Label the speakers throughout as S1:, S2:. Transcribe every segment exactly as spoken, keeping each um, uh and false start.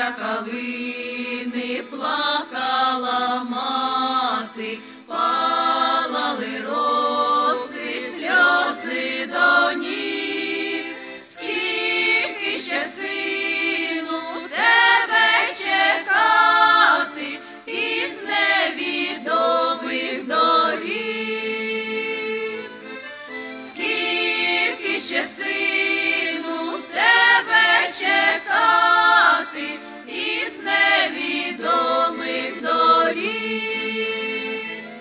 S1: біля калини плакала мати, палали роси, сльози до ніг. Скільки ще, сину, тебе чекати із невідомих доріг? Скільки ще, сину, тебе чекати із невідомих доріг?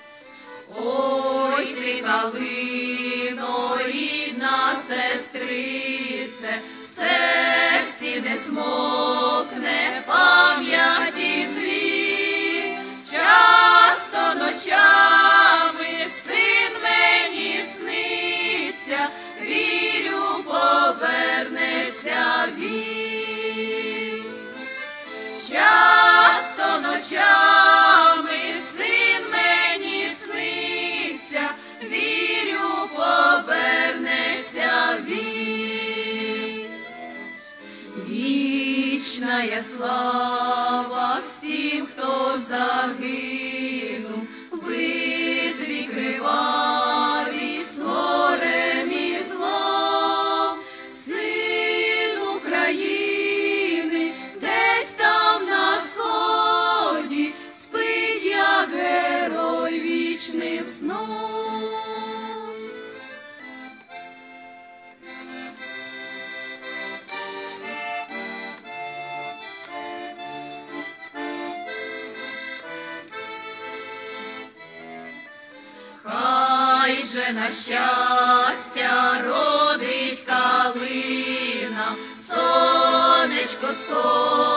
S1: Ой, ти, калино, рідна сестрице, в серці не змокне пам'яті дзвін. Часто ночами син мені сниться, вірю, повернеться він. Часто ночами син мені сниться, вірю, повернеться він. Вічна є слава всім, хто загинув в битві кривавій з горем і злом. Син України десь там на сході спить, як герой вічним сном. Хай же на щастя родить калина, сонечко сходить